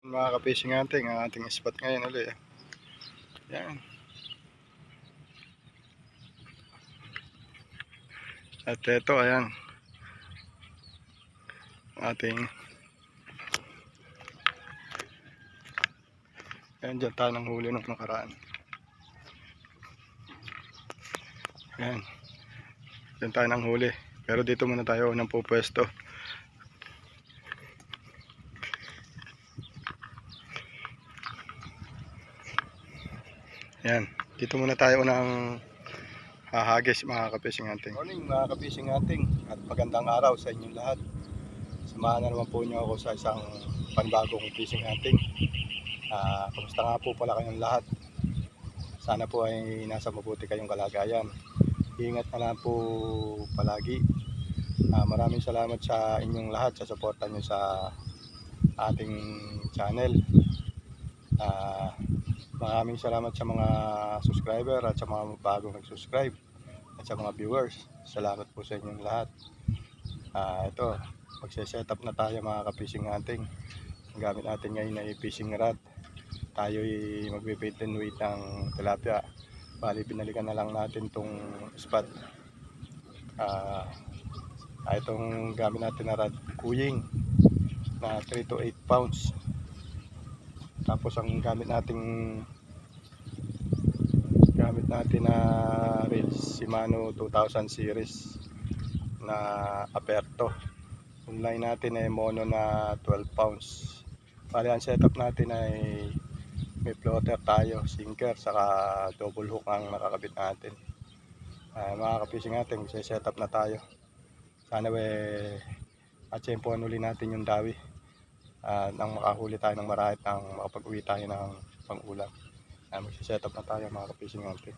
Mga ka-fishing hunting, ang ating spot ngayon ulit. Yan. At ito, ayan. Ating ayan, dyan tayo ng huli nung nakaraan. Ayan. Dyan tayo ng huli. Pero dito muna tayo unang pupwesto. Ayan. Dito muna tayo unang hahagis mga ka-fishing hunting. Morning mga ka-fishing hunting. At magandang araw sa inyong lahat. Samahan na naman po niyo ako sa isang panibagong fishing hunting. Kumusta nga po pala kayong lahat? Sana po ay nasa mabuti kayong kalagayan. Ingat na lang po palagi. Maraming salamat sa inyong lahat sa suporta nyo sa ating channel. Maraming salamat sa mga subscriber at sa mga bagong nag-subscribe at sa mga viewers. Salamat po sa inyong lahat. Ito, magse-setup na tayo mga ka-fishing hunting. Ang gamit natin ngayon ay fishing rod. Tayo ay magbe-bait and weight ng tilapia. Bali, binalikan na lang natin tong spot. Itong gamit natin na rod, kuying na 3 to 8 pounds. Tapos ang gamit natin na reels, Shimano 2000 series na aperto. Yung line natin ay mono na 12 pounds. Bali, ang setup natin ay may floater tayo, sinker, saka double hook ang nakakabit natin. Mga ka-fishing natin, set up na tayo. Sana atsempohan uli natin yung dawi nang makahuli tayo ng marahit, nang makapag-uwi tayo ng pang-ulam. Magsiset up na tayo mga ka-fishing natin.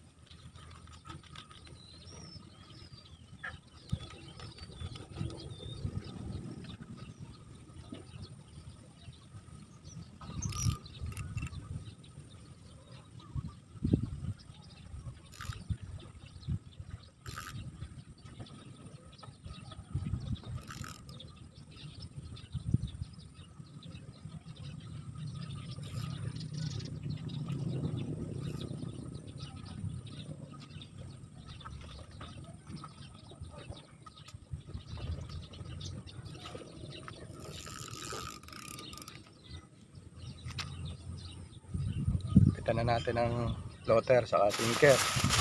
Pitan na natin ang floater saka sinker.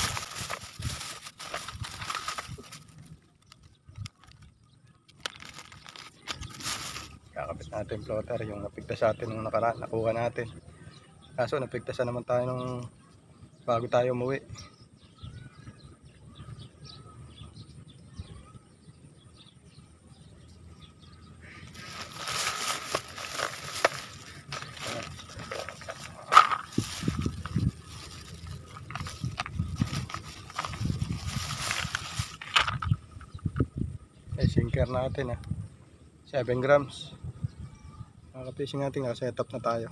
Kakabit natin floater, yung napigtas sa atin nung nakaraan, nakuha natin. Kaso napigtasan naman tayo nung bago tayo umuwi. Sinker natin 7 grams. Mga ka-fishing natin, set up na tayo.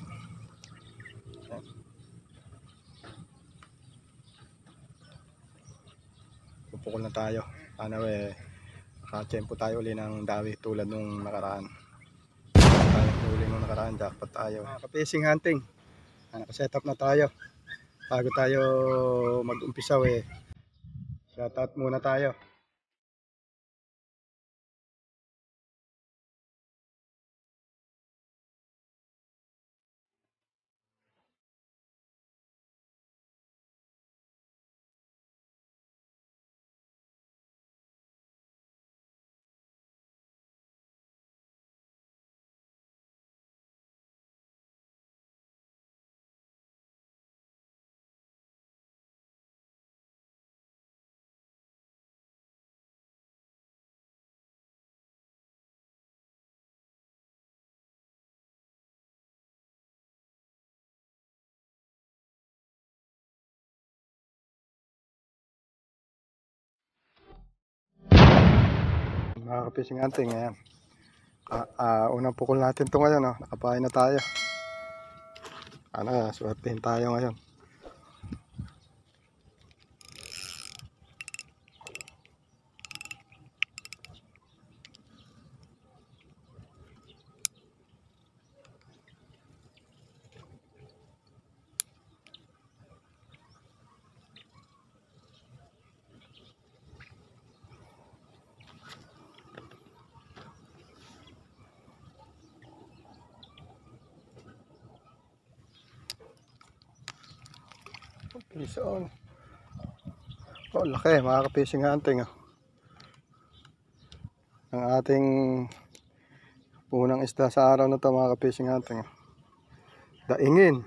Pupukol na tayo. Sana makachempo tayo uli ng dawi tulad nung nakaraan. Tayo uli nung nakaraan, jackpot tayo. Mga ka-fishing hunting, naka-set up na tayo. Bago tayo mag-umpisa shout out muna tayo. Mga ka-fishing hunting, ayan. Unang pukol natin ito ngayon, nakapain na tayo. Swertihin tayo ngayon. Fish on. Oh, laki mga ka-fishing hunting. Ang ating unang isda sa araw na to mga ka-fishing hunting. Daingin.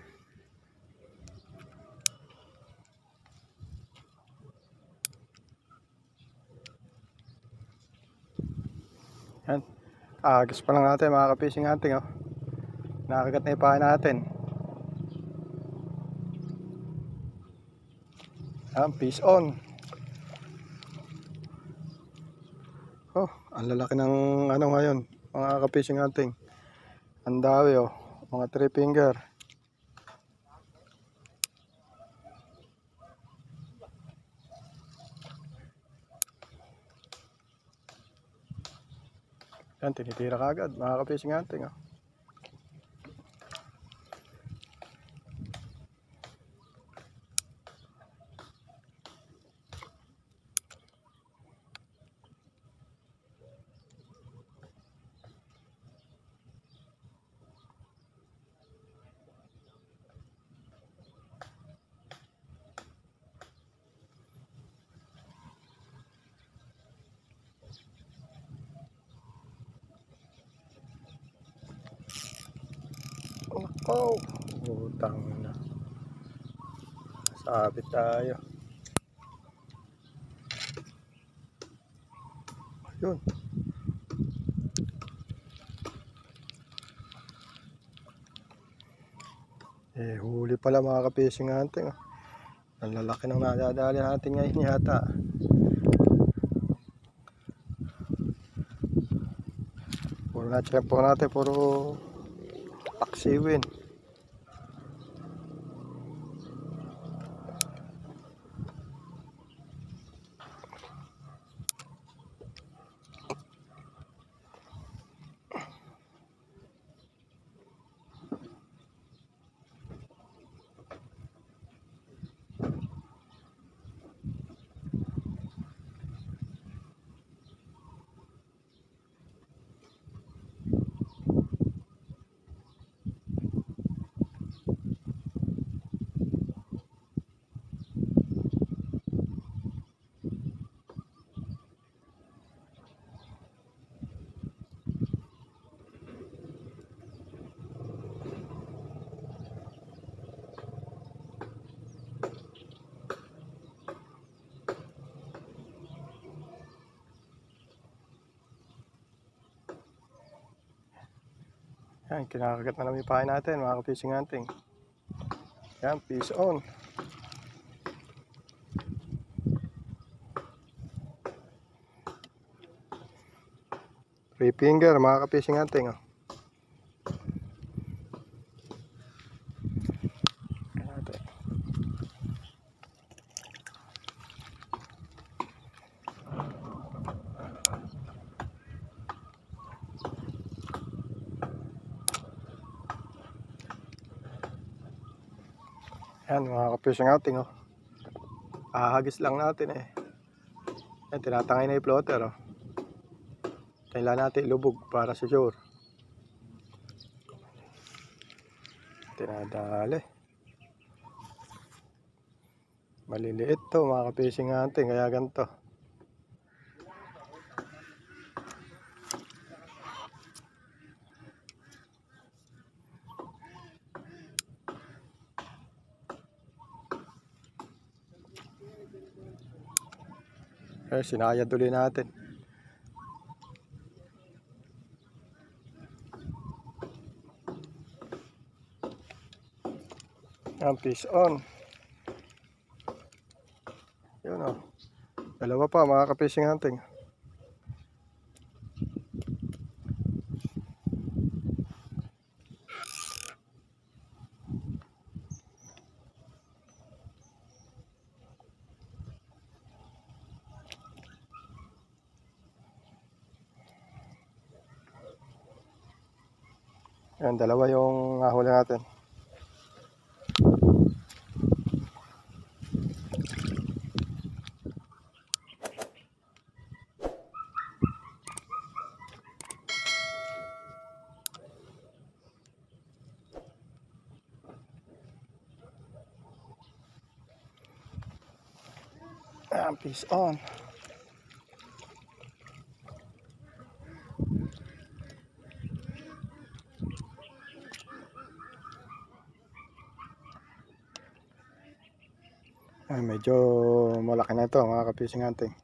Yan. Agis pa lang natin mga ka-fishing hunting. Nakagat na ipahan natin. Yan, fish on. Oh, ang lalaki ng ano ngayon mga ka-fishing hunting. Ang dawi mga 3 finger. Yan, tinitira kagad mga ka-fishing hunting. Oh, utang na. Sabit tayo. Ayun. Huli pala mga ka-fishing hunting. Ang lalaki ng nadadali natin ngayon yata. Puro na-check po natin, puro paksiwin. Yan, kinakagat na namin ipahin natin mga ka-fishing hunting. Yan, fish on. Three finger mga ka-fishing hunting. Yan mga ka-fishing hunting. Ahagis lang natin Yan, tinatangay na yung floater. Kailangan natin ilubog para sa shore. Tinadali. Maliliit to mga ka-fishing hunting, kaya ganito. Sinayad ulit natin. Yan, fish on. Yun dalawa pa mga ka-fishing hunting. Yan, dalawa yung nahuli natin. Ayan, fish on. Ay, medyo malaki na ito mga ka-fishing hunting.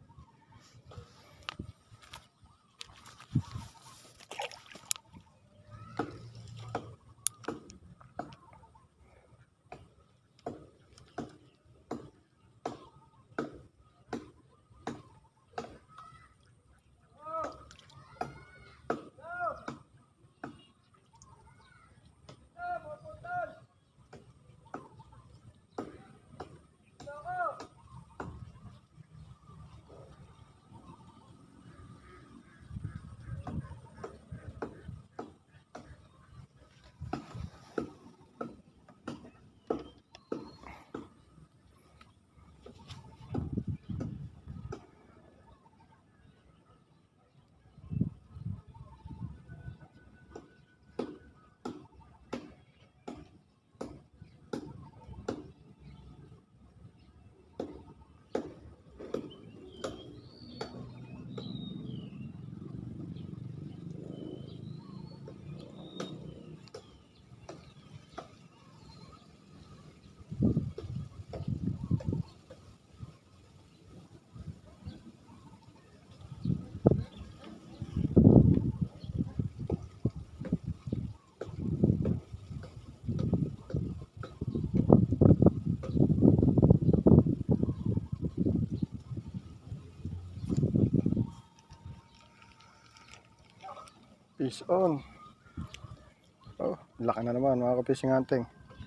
Fish on. Oh, laki na naman mga ka-fishing hunting.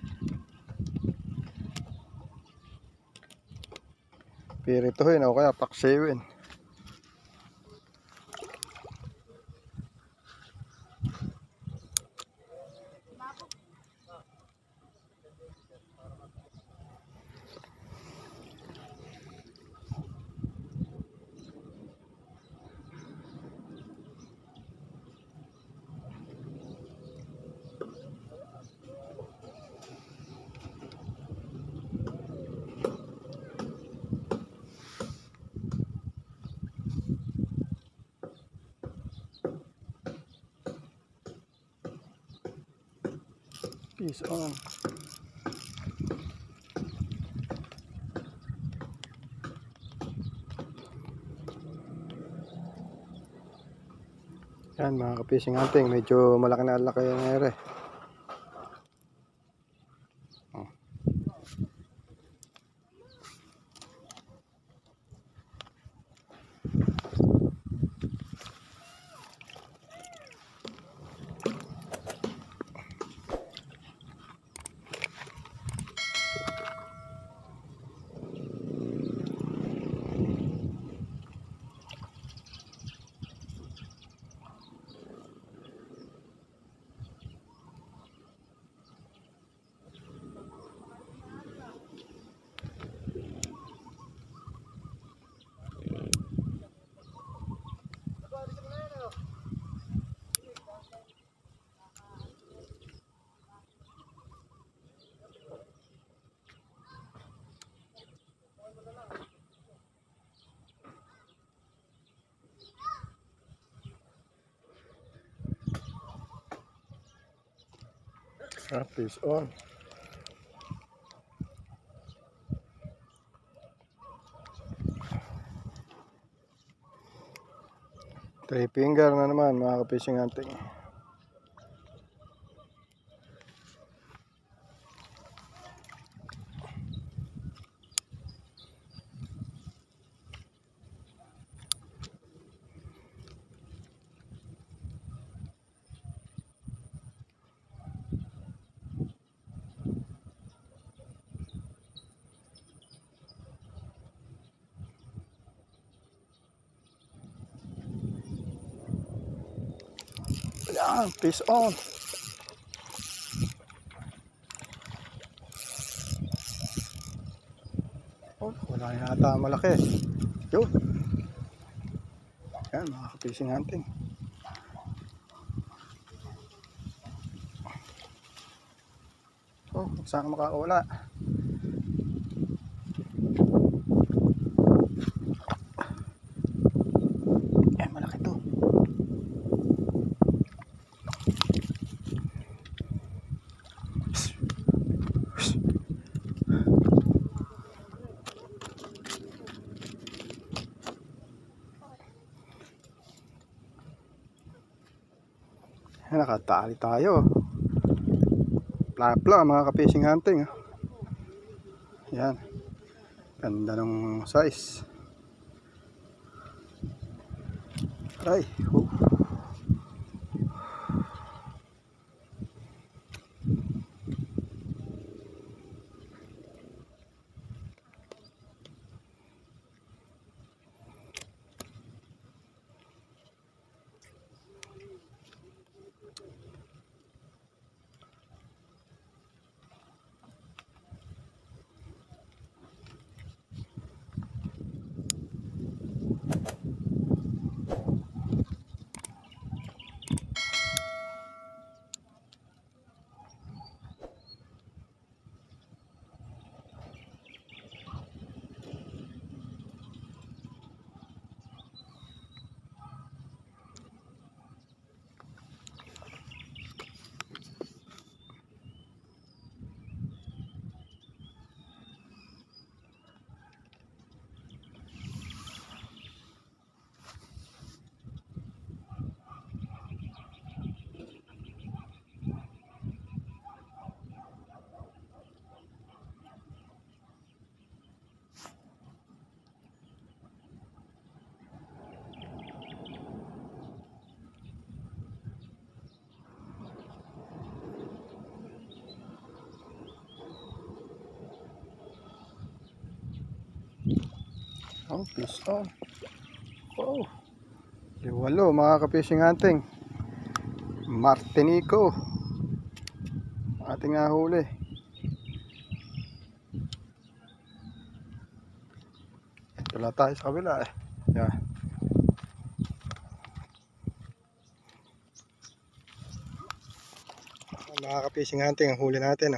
Pirituhin o kaya paksiwin. Fish on. Yan mga ka-fishing hunting, medyo malaki na laki yung ere. Oh. Fish on. Three finger na naman mga ka-fishing hunting. Yan, fish on. Oh, wala yata malaki. Yun. Yan mga ka-fishing hunting. Oh, saan makakawala? nakatali tayo. Plapla mga ka-fishing hunting. Yan. Ganda ng size. Ay. Oh, fish on. Oh. Liwalo mga ka-fishing hunting. Martinico. Ating nahuli. Wala tayo sa kabila eh. Yan. Mga ka-fishing hunting ang huli natin.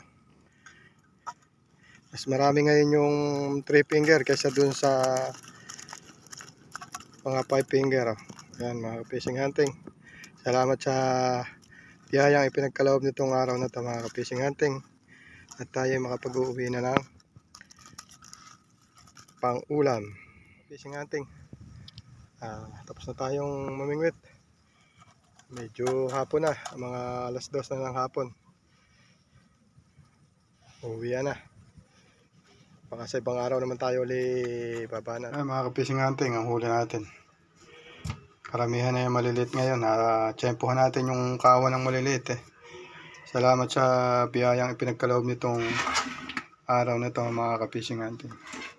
Mas marami ngayon yung 3 finger kaysa dun sa mga 5 finger. Yan mga ka-fishing hunting. Salamat sa biyayang ipinagkaloob nitong araw na ito mga ka-fishing hunting. At tayo makapag-uuwi na ng pang-ulam. Fishing hunting. Tapos na tayong mamingwit. Medyo hapon na. Mga alas 2 na ng hapon. Uuwi na. Baka sa ibang araw naman tayo ulit babana. Mga ka-fishing hunting, ang huli natin. Karamihan na yung maliliit ngayon. Tsempohan natin yung kawan ng maliliit. Salamat sa biyayang ipinagkaloob nitong araw na ito mga ka-fishing hunting.